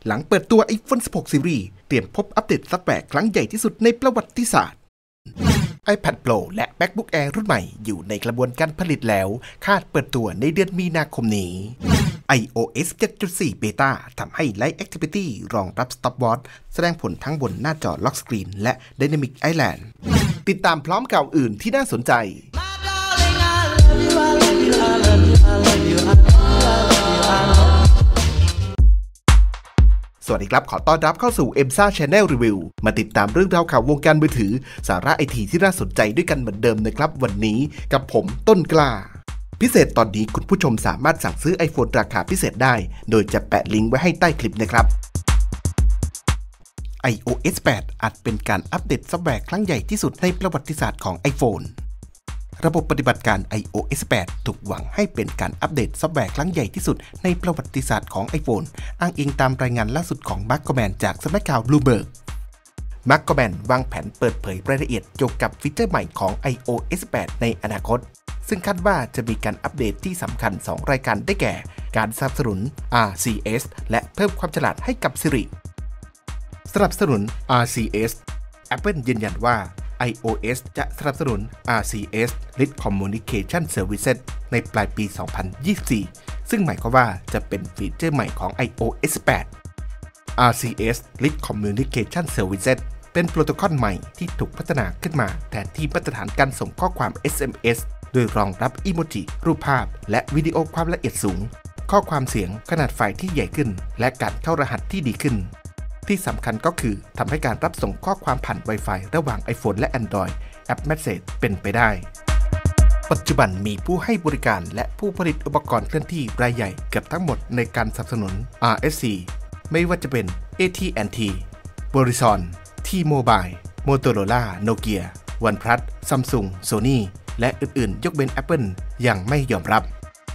หลังเปิดตัว iPhone 16 Series เตรียมพบอัปเดตซอฟต์แวร์ครั้งใหญ่ที่สุดในประวัติศาสตร์ iPad Pro และ MacBook Air รุ่นใหม่อยู่ในกระบวนการผลิตแล้วคาดเปิดตัวในเดือนมีนาคมนี้ iOS 7.4 Beta ทำให้ Light Activity รองรับ Stopwatch แสดงผลทั้งบนหน้าจอ Lock Screen และ Dynamic Island ติดตามพร้อมข่าวอื่นที่น่าสนใจสวัสดีครับขอต้อนรับเข้าสู่ EMSA Channel Review มาติดตามเรื่องราวข่าววงการมือถือสาระไอทีที่น่าสนใจด้วยกันเหมือนเดิมนะครับวันนี้กับผมต้นกล้าพิเศษตอนนี้คุณผู้ชมสามารถสั่งซื้อ iPhone ราคาพิเศษได้โดยจะแปะลิงก์ไว้ให้ใต้คลิปนะครับ iOS 8 อาจเป็นการอัปเดตซอฟต์แวร์ครั้งใหญ่ที่สุดในประวัติศาสตร์ของ iPhoneระบบปฏิบัติการ iOS 8 ถูกหวังให้เป็นการอัปเดตซอฟต์แวร์ครั้งใหญ่ที่สุดในประวัติศาสตร์ของ iPhone อ้างอิงตามรายงานล่าสุดของ Mark Gurman จากสำนักข่าว Bloomberg Mark Gurman วางแผนเปิดเผยรายละเอียดเกี่ยวกับฟีเจอร์ใหม่ของ iOS 8 ในอนาคตซึ่งคาดว่าจะมีการอัปเดตที่สำคัญ 2 รายการได้แก่การสนับสนุน RCS และเพิ่มความฉลาดให้กับ Siri สนับสนุน RCS Apple ยืนยันว่าiOS จะสนับสนุน RCS Rich Communication Services ในปลายปี 2024 ซึ่งหมายความว่าจะเป็นฟีเจอร์ใหม่ของ iOS 8 RCS Rich Communication Services เป็นโปรโตคอลใหม่ที่ถูกพัฒนาขึ้นมาแทนที่มาตรฐานการส่งข้อความ SMS โดยรองรับอีโมจิรูปภาพและวิดีโอความละเอียดสูงข้อความเสียงขนาดไฟล์ที่ใหญ่ขึ้นและการเข้ารหัสที่ดีขึ้นที่สำคัญก็คือทำให้การรับส่งข้อความผ่าน Wi-Fi ระหว่าง iPhone และ Android แอป Message เป็นไปได้ปัจจุบันมีผู้ให้บริการและผู้ผลิตอุปกรณ์เคลื่อนที่รายใหญ่เกือบทั้งหมดในการสนับสนุน RSC ไม่ว่าจะเป็น AT&T Verizon T-Mobile Motorola Nokia OnePlus Samsung Sony และอื่นๆยกเว้น Apple ยังไม่ยอมรับ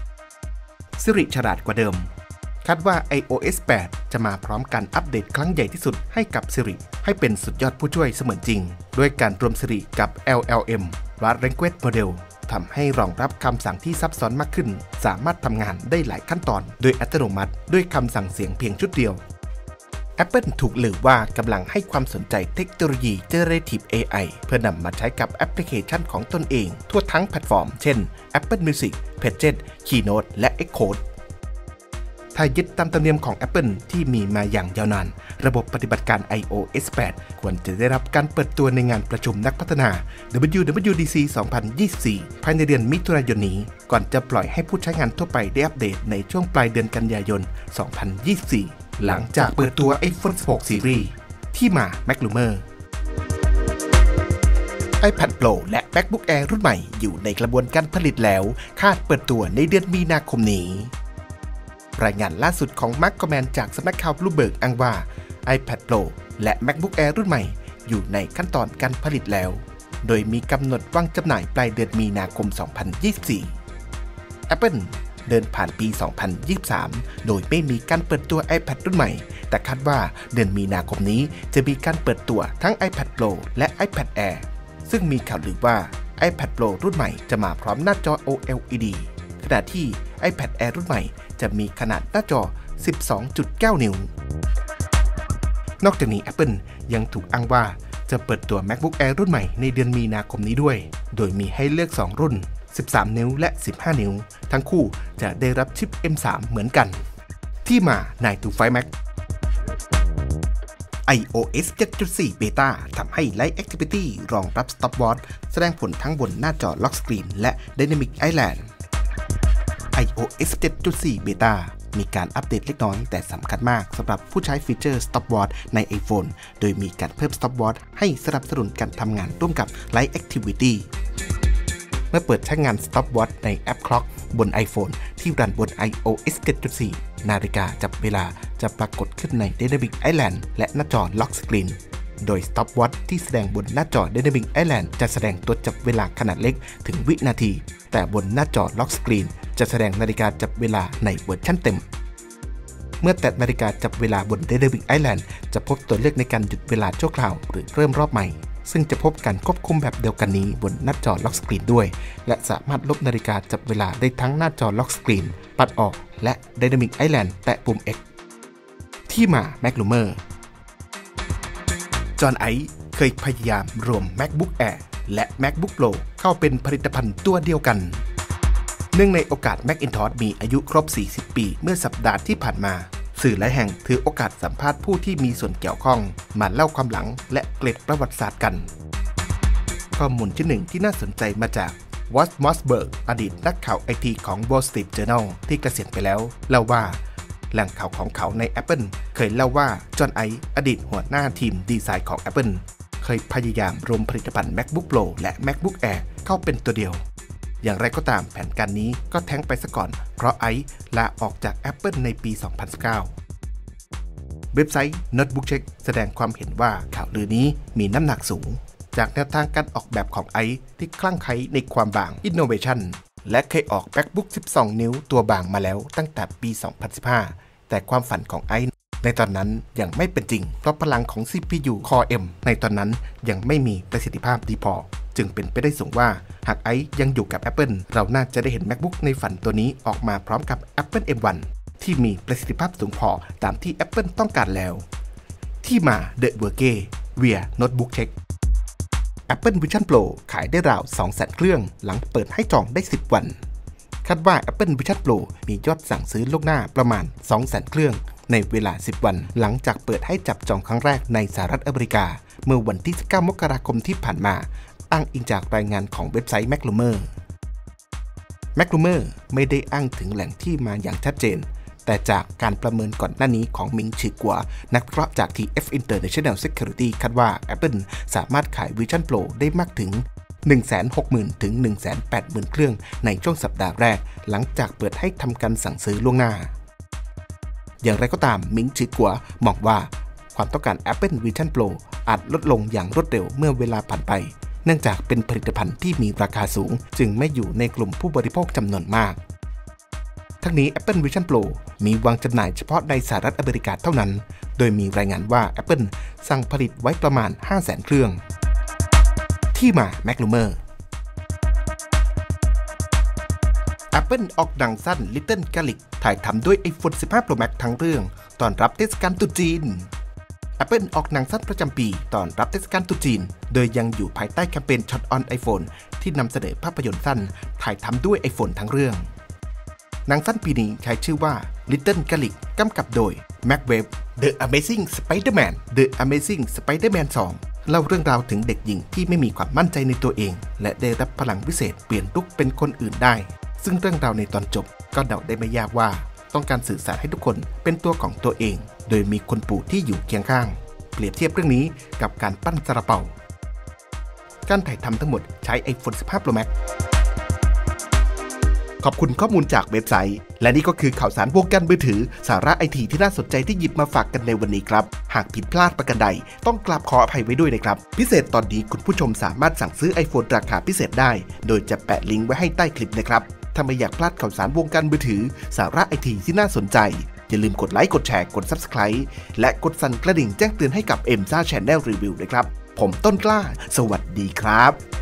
Siri ฉลาดกว่าเดิมคาดว่า iOS 8 จะมาพร้อมการอัปเดตครั้งใหญ่ที่สุดให้กับ Siri ให้เป็นสุดยอดผู้ช่วยเสมือนจริงด้วยการรวม Siri กับ LLM Large Language Model ทำให้รองรับคำสั่งที่ซับซ้อนมากขึ้นสามารถทำงานได้หลายขั้นตอนโดยอัตโนมัติด้วยคำสั่งเสียงเพียงชุดเดียว Apple ถูกลือว่ากำลังให้ความสนใจเทคโนโลยี Generative AI เพื่อนำมาใช้กับแอปพลิเคชันของตนเองทั่วทั้งแพลตฟอร์มเช่น Apple Music, Pages, Keynote และ Xcodeถ้ายึดตามธรรมเนียมของ Apple ที่มีมาอย่างยาวนานระบบปฏิบัติการ iOS 8 ควรจะได้รับการเปิดตัวในงานประชุมนักพัฒนา WWDC 2024 ภายในเดือนมิถุนายนนี้ก่อนจะปล่อยให้ผู้ใช้งานทั่วไปได้อัปเดตในช่วงปลายเดือนกันยายน 2024 หลังจากเปิดตัว iPhone 16 Series ที่มา Mac Rumor iPad Pro และ MacBook Air รุ่นใหม่อยู่ในกระบวนการผลิตแล้วคาดเปิดตัวในเดือนมีนาคมนี้รายงานล่าสุดของ Mark Gurman จากสำนักข่าว Bloomberg อ้างว่า iPad Pro และ MacBook Air รุ่นใหม่อยู่ในขั้นตอนการผลิตแล้วโดยมีกำหนดวางจำหน่ายปลายเดือนมีนาคม 2024 Apple เดินผ่านปี 2023 โดยไม่มีการเปิดตัว iPad รุ่นใหม่แต่คาดว่าเดือนมีนาคมนี้จะมีการเปิดตัวทั้ง iPad Pro และ iPad Air ซึ่งมีข่าวลือว่า iPad Pro รุ่นใหม่จะมาพร้อมหน้าจอ OLED ขณะที่ iPad Air รุ่นใหม่จะมีขนาดหน้าจอ 12.9 นิ้ว นอกจากนี้ Apple ยังถูกอ้างว่าจะเปิดตัว MacBook Air รุ่นใหม่ในเดือนมีนาคมนี้ด้วยโดยมีให้เลือก 2 รุ่น 13 นิ้วและ 15 นิ้ว ทั้งคู่จะได้รับชิป M3 เหมือนกันที่มา 9to5 Mac iOS 7.4 Beta ทำให้ Light Activity รองรับ Stopwatch แสดงผลทั้งบนหน้าจอ Lock Screen และ Dynamic Island iOS 7.4 Beta มีการอัปเดตเล็กน้อยแต่สำคัญมากสำหรับผู้ใช้ฟีเจอร์ Stopwatch ใน iPhone โดยมีการเพิ่ม Stopwatch ให้สนับสนุนการทำงานร่วมกับ Light Activity เมื่อเปิดใช้งาน Stopwatch ในแอป Clock บน iPhone ที่รันบน iOS 7.4 นาฬิกาจับเวลาจะปรากฏขึ้นใน Dynamic Island และหน้าจอ Lock Screen โดย Stopwatch ที่แสดงบนหน้าจอ Dynamic Island จะแสดงตัวจับเวลาขนาดเล็กถึงวินาทีแต่บนหน้าจอ Lock Screen จะแสดงนาฬิกาจับเวลาในเวอร์ชันเต็มเมื่อแตะนาฬิกาจับเวลาบน Dynamic Island จะพบตัวเลือกในการหยุดเวลาชั่วคราวหรือเริ่มรอบใหม่ซึ่งจะพบการควบคุมแบบเดียวกันนี้บนหน้าจอ Lock Screen ด้วยและสามารถลบนาฬิกาจับเวลาได้ทั้งหน้าจอ Lock Screen ปัดออกและ Dynamic Island แตะปุ่ม X ที่มา MacLumer จอห์น ไอว์เคยพยายามรวม MacBook Air และ MacBook Pro เข้าเป็นผลิตภัณฑ์ตัวเดียวกันเนื่องในโอกาส Macintosh มีอายุครบ 40 ปีเมื่อสัปดาห์ที่ผ่านมาสื่อหลายแห่งถือโอกาสสัมภาษณ์ผู้ที่มีส่วนเกี่ยวข้องมาเล่าความหลังและเกร็ดประวัติศาสตร์กันข้อมูลที่หนึ่งที่น่าสนใจมาจากวอตมอสเบิร์กอดีตนักข่าวไอทีของ Wall Street Journal ที่เกษียณไปแล้วเล่าว่าแหล่งข่าวของเขาใน Apple เคยเล่าว่าจอห์น ไอว์อดีตหัวหน้าทีมดีไซน์ของ Apple เคยพยายามรวมผลิตภัณฑ์ MacBook Pro และ MacBook Air เข้าเป็นตัวเดียวอย่างไรก็ตามแผนการนี้ก็แท้งไปซะก่อนเพราะไอซ์ลาออกจาก Apple ในปี 2019 เว็บไซต์ Notebook Check แสดงความเห็นว่าข่าวลือนี้มีน้ำหนักสูงจากแนวทางการออกแบบของไอซ์ที่คลั่งไคล้ในความบาง Innovation และเคยออก MacBook 12 นิ้วตัวบางมาแล้วตั้งแต่ปี 2015 แต่ความฝันของไอซ์ในตอนนั้นยังไม่เป็นจริงเพราะพลังของ CPU Core M ในตอนนั้นยังไม่มีประสิทธิภาพดีพอจึงเป็นไปได้สูงว่าหากไอซ์ยังอยู่กับ Apple เราน่าจะได้เห็น MacBook ในฝันตัวนี้ออกมาพร้อมกับ Apple M1 ที่มีประสิทธิภาพสูงพอตามที่ Apple ต้องการแล้วที่มา The Workey via Notebook Check Apple Vision Pro ขายได้ราว 200,000 เครื่องหลังเปิดให้จองได้ 10 วันคาดว่า Apple Vision Pro มียอดสั่งซื้อล่วงหน้าประมาณ 200,000 เครื่องในเวลา 10 วันหลังจากเปิดให้จับจองครั้งแรกในสหรัฐอเมริกาเมื่อวันที่ 19 มกราคมที่ผ่านมาอ้างอิงจากรายงานของเว็บไซต์ MacLumer ไม่ได้อ้างถึงแหล่งที่มาอย่างชัดเจนแต่จากการประเมินก่อนหน้านี้ของมิงชือกัวนักวิเคราะห์จาก TF International Security คาดว่า Apple สามารถขาย Vision Pro ได้มากถึง 160,000 ถึง 180,000 เครื่องในช่วงสัปดาห์แรกหลังจากเปิดให้ทำการสั่งซื้อล่วงหน้าอย่างไรก็ตามมิงชือกัวมองว่าความต้องการ Apple Vision Pro อาจลดลงอย่างรวดเร็วเมื่อเวลาผ่านไปเนื่องจากเป็นผลิตภัณฑ์ที่มีราคาสูงจึงไม่อยู่ในกลุ่มผู้บริโภคจำนวนมากทั้งนี้ Apple Vision Pro มีวางจำหน่ายเฉพาะในสหรัฐอเมริกาเท่านั้นโดยมีรายงานว่า Apple สั่งผลิตไว้ประมาณ 500,000 เครื่องที่มา MacLumer Apple ออกหนังสั้น Little Garlic ถ่ายทำด้วย iPhone 15 Pro Max ทั้งเรื่องตอนรับเทศกาลตรุษจีน Apple ออกหนังสั้นประจำปีตอนรับเทศกาลตรุษจีนโดยยังอยู่ภายใต้แคมเปญ Shot on iPhone ที่นำเสนอภาพยนตร์สั้นถ่ายทำด้วย iPhone ทั้งเรื่องหนังสั้นปีนี้ใช้ชื่อว่า Little Garlic กำกับโดย Mac Webb The Amazing Spider-Man The Amazing Spider-Man 2 เล่าเรื่องราวถึงเด็กหญิงที่ไม่มีความมั่นใจในตัวเองและได้รับพลังวิเศษเปลี่ยนลุคเป็นคนอื่นได้ซึ่งเรื่องราวในตอนจบก็เดาได้ไม่ยากว่าต้องการสื่อสารให้ทุกคนเป็นตัวของตัวเองโดยมีคนปู่ที่อยู่เคียงข้างเปรียบเทียบเรื่องนี้กับการปั้นซาลาเปาการถ่ายทำทั้งหมดใช้ iPhone 15 Pro Maxขอบคุณข้อมูลจากเว็บไซต์และนี่ก็คือข่าวสารวงการมือถือสาระไอทีที่น่าสนใจที่หยิบมาฝากกันในวันนี้ครับหากผิดพลาดประการใดต้องกราบขออภัยไว้ด้วยนะครับพิเศษตอนนี้คุณผู้ชมสามารถสั่งซื้อ iPhone ราคาพิเศษได้โดยจะแปะลิงก์ไว้ให้ใต้คลิปนะครับถ้าไม่อยากพลาดข่าวสารวงการมือถือสาระไอทีที่น่าสนใจอย่าลืมกดไลค์กดแชร์กด Subscribe และกดสั่นกระดิ่งแจ้งเตือนให้กับ EMSA Channel Review นะครับผมต้นกล้าสวัสดีครับ